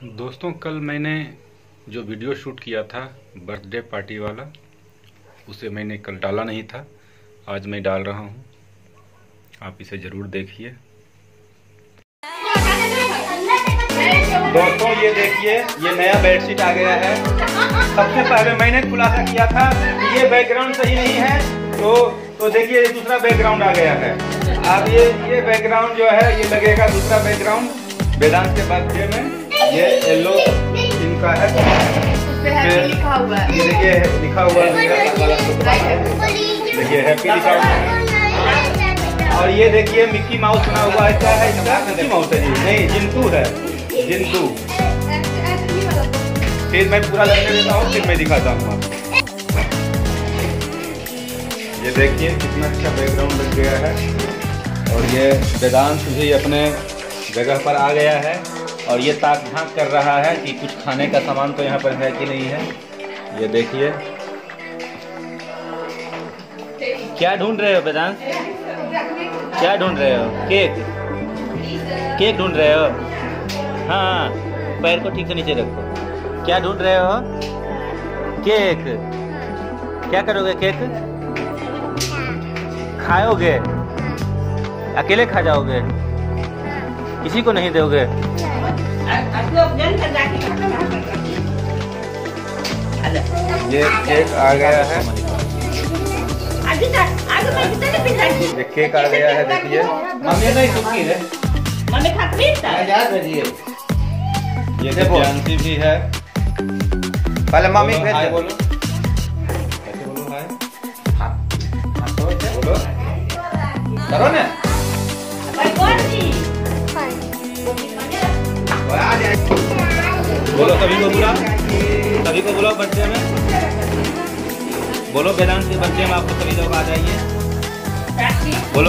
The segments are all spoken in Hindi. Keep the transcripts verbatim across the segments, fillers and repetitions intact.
दोस्तों, कल मैंने जो वीडियो शूट किया था बर्थडे पार्टी वाला, उसे मैंने कल डाला नहीं था। आज मैं डाल रहा हूँ, आप इसे ज़रूर देखिए। दोस्तों ये देखिए, ये नया बेडशीट आ गया है। सबसे पहले मैंने खुलासा किया था कि ये बैकग्राउंड सही नहीं है, तो तो देखिए दूसरा बैकग्राउंड आ गया है। अब ये ये बैकग्राउंड जो है ये लगेगा दूसरा बैकग्राउंड वेदांत के बर्थडे में। ये येलो इनका है, फिर लिखा हुआ है, ये देखिए लिखा हुआ है, देखिए हैप्पी लिखा हुआ है। और ये देखिए मिक्की माउस बना हुआ है। क्या है इसका? मिक्की माउस है जी, नहीं जिंतू है, जिंतू। फिर मैं पूरा लगने देता हूँ, फिर मैं दिखाता हूँ आपको। ये देखिए कितना अच्छा बैकग्राउंड लग गया है। और ये वेदांत भी अपने जगह पर आ गया है और ये ताक झांक कर रहा है कि कुछ खाने का सामान तो यहाँ पर है कि नहीं है। ये देखिए क्या ढूंढ रहे हो वेदांत? क्या ढूंढ रहे हो? केक केक ढूंढ रहे हो? हाँ, पैर को ठीक से नीचे रखो। क्या ढूंढ रहे हो? केक। क्या करोगे? केक खाओगे? अकेले खा जाओगे? किसी को नहीं दोगे? ये केक आ गया है, ये केक आ गया है। देखिए मम्मी नहीं सुखी है, ये जानती भी है। पहले मम्मी भेज बोलो, कैसे बोलो? हाय बोलो, करो ना। बोलो सभी को बुला, सभी को बुलाओ बर्थडे में। बोलो वेदांत के बर्थडे में आपको सभी लोग आ जाइए। बोलो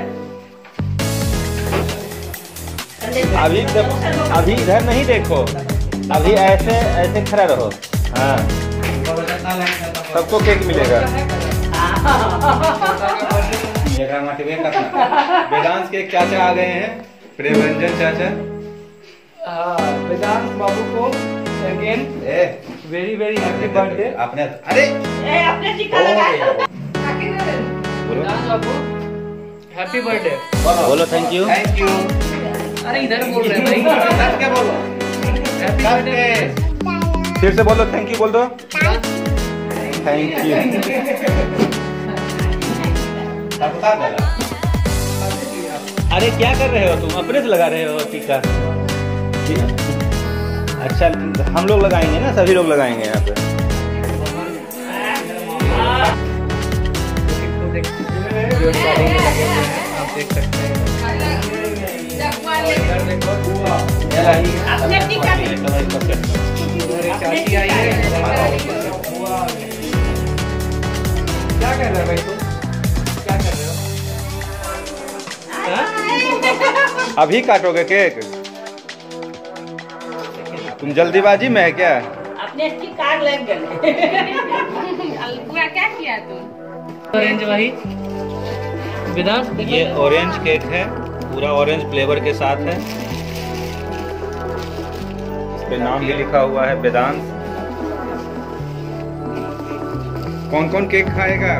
अभी अभी इधर नहीं देखो, अभी ऐसे ऐसे खड़ा रहो। हाँ, सबको केक मिलेगा। वेदांत के चाचा आ गए हैं, प्रेम रंजन चाचा। वेदांत बाबू को again very very happy birthday. अपने अरे ए, अपने टीका लगा लो। वेदांत बाबू हैप्पी बर्थडे। बोलो थैंक यू। Thank you. अरे इधर बोल रहे हैं भाई, क्या बोलो? Happy birthday. फिर से बोलो थैंक यू बोल दो। Thank you. अरे क्या कर रहे हो तुम? अपने से लगा रहे हो टीका? अच्छा, हम लोग लगाएंगे ना, सभी लोग लगाएंगे यहाँ पे। आप देख सकते हैं। चाची आई है। क्या कर रहे हो भाई तुम? क्या कर रहे हो? अभी काटोगे केक? तुम जल्दीबाजी में है क्या? अपने कार लग गए। पूरा क्या किया तुम? ऑरेंज वही वेदांत, ये ऑरेंज केक है, पूरा ऑरेंज फ्लेवर के साथ है। इस पे नाम भी लिखा हुआ है वेदांत। कौन कौन केक खाएगा?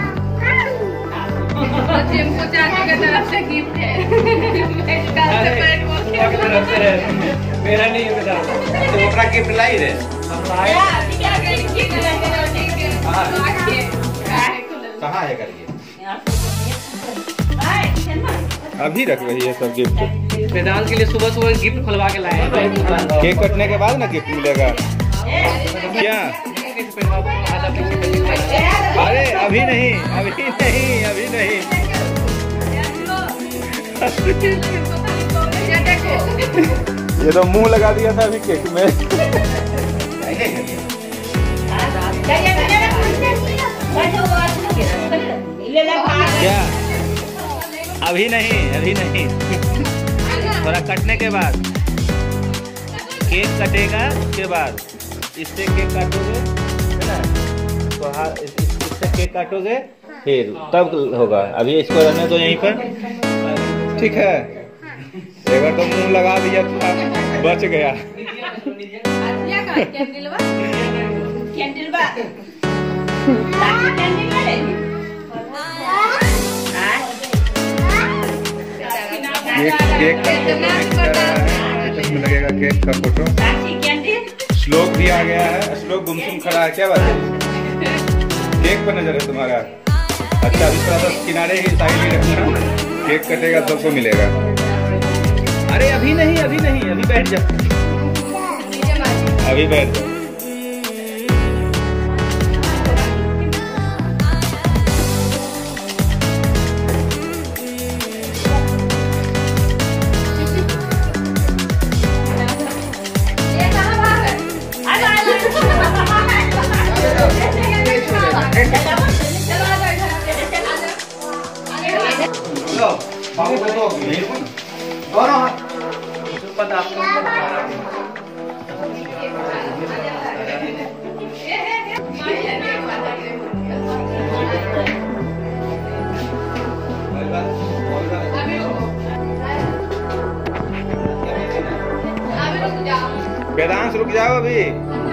जिनको चाचू की तरफ से गिफ्ट है। तरफ से है, मेरा नहीं है वेदांत। तो अपना गिफ्ट लाई रे। कहाँ है करके? अभी रख रही है सब गिफ्ट। वेदांत के लिए सुबह सुबह गिफ्ट खुलवा के लाए हैं। केक कटने के बाद ना गिफ्ट मिलेगा क्या? अरे अभी नहीं, अभी नहीं, अभी नहीं। ये तो मुंह लगा दिया था अभी केक में। क्या? अभी नहीं, अभी नहीं, थोड़ा कटने के बाद। केक कटेगा उसके बाद इससे केक काटोगे, है ना? तो हाँ, इससे केक काटोगे फिर तब होगा। अभी इसको रहने दो यहीं पर, ठीक है? एक बार तो मुंह लगा दिया था, बच गया। कैंडल बा कैंडल बा ताकि कैंडल ना ले केक केक का फोटो मिक्स कर रहा है, इसमें लगेगा केक का फोटो। ताकि कैंडल श्लोक भी आ गया है, श्लोक गुमसुम खड़ा है, क्या बात है? केक पर नजर है तुम्हारा। अच्छा अभी थोड़ा सा किनारे ही साइड ही रखना, केक कटेगा सबको मिलेगा। अरे अभी नहीं अभी नहीं अभी बैठ जाओ, अभी बैठ जाओ। वेदांश रुक जाओ अभी।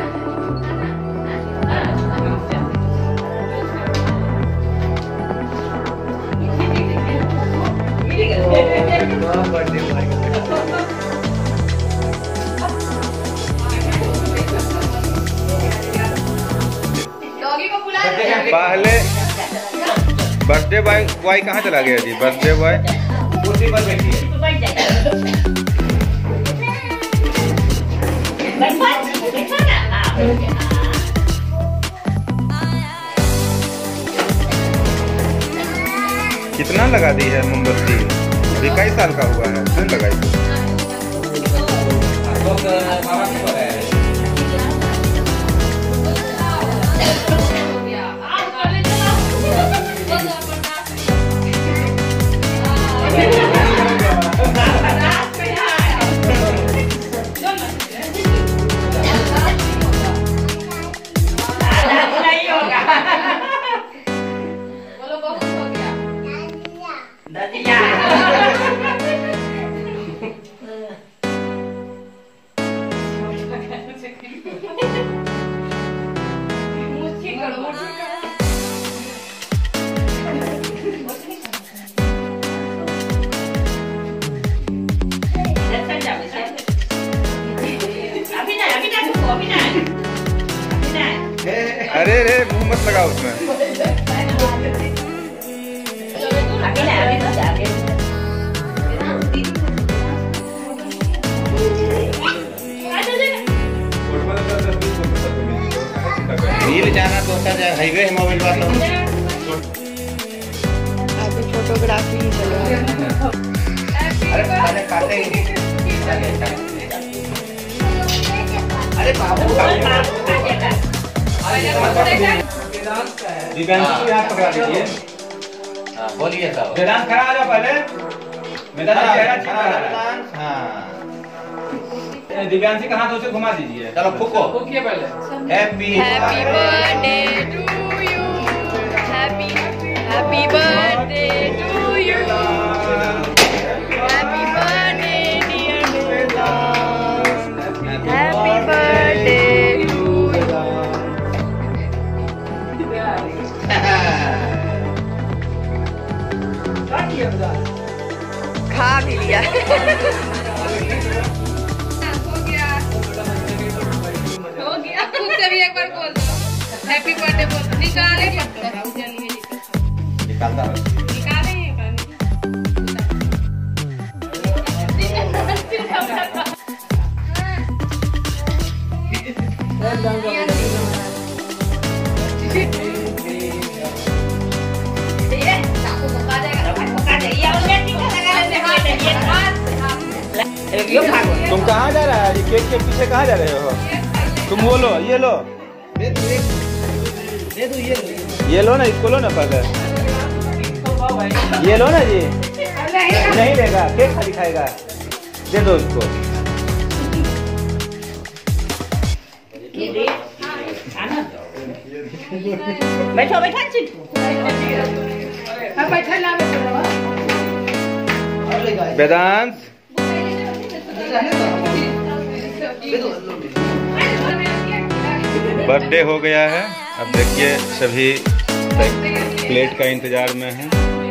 पहले बर्थडे बॉय बॉय कहाँ चला गया जी? बर्थडे बॉय कुर्सी पर बैठिए। कितना लगा दी है मोमबत्ती? अभी कई साल का हुआ है, क्यों लगाई? अरे रे मुंह मत लगाओ उसमें। रील जाना तो हाईवे है मोबाइल वाला। अभी फोटोग्राफी ही चल रहा है। अरे पहले काटे ही। अरे बाबू दिव्यांश को यहाँ पकड़ा दीजिए। हाँ बोलिए साहब। वेदांत खड़ा आ जाओ पहले। वेदांत चेहरा छिपा रहा है। हाँ। दिव्यांशी का हाथ उसे घुमा दीजिए। चलो फूको। फूकिए पहले। Happy happy birthday to you, happy happy birthday to you, happy birthday dear Vedansh, happy birthday to you. खा भी लिया। हो गया हो गया खुद से भी एक बार बोल दो हैप्पी बर्थडे बोल दो। निकाले पत्थर निकालता है। निकाले ये तुम कहाँ जा रहा है? ये केक के पीछे कहाँ जा रहे हो? तुम वो लो, ये लो, ये लो ना, इसको लो ना पहले। ये लो ना जी। नहीं देगा, केक खाली खाएगा। दे दो उसको। बैठो बैठो वेदांश बर्थडे हो गया है। अब देखिए सभी प्लेट का इंतजार में हैं।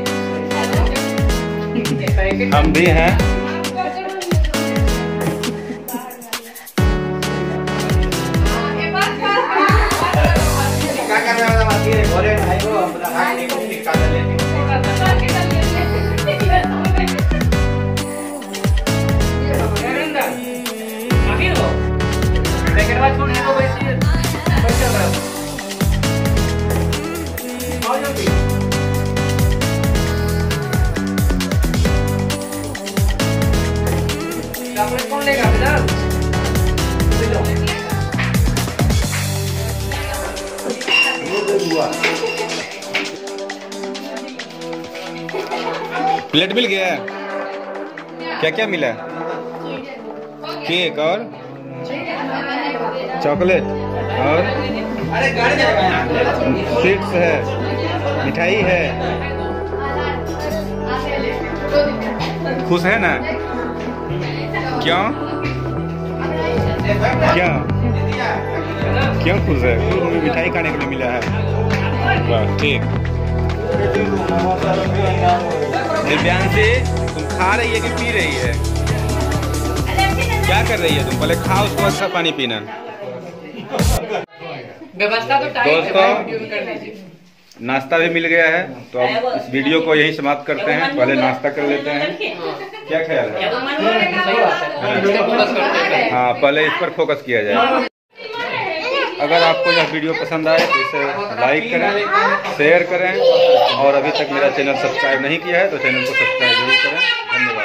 हम भी हैं। क्या करने वाला बाकी है? बोले भाई को अपना हाथ नहीं को निकाल लेंगे। कौन लेगा बेटा? प्लेट मिल गया? क्या क्या मिला? केक और चॉकलेट और स्वीट्स है, मिठाई है। खुश है ना? क्यों क्यों क्यों खुश है? मिठाई खाने के लिए मिला है। वाह ठीक। दिव्यांशी तुम खा रही है कि पी रही है? क्या कर रही है तुम? पहले खाओ उसके बाद अच्छा पानी पीना। व्यवस्था तो टाइट है, दोस्तों वीडियो में कर लीजिए। नाश्ता भी मिल गया है, तो अब इस वीडियो को यही समाप्त करते हैं। पहले नाश्ता कर लेते हैं। क्या ख्याल है? हाँ पहले इस पर फोकस किया जाए। अगर आपको यह वीडियो पसंद आए तो इसे लाइक करें, शेयर करें और अभी तक मेरा चैनल सब्सक्राइब नहीं किया है तो चैनल को सब्सक्राइब जरूर करें। धन्यवाद।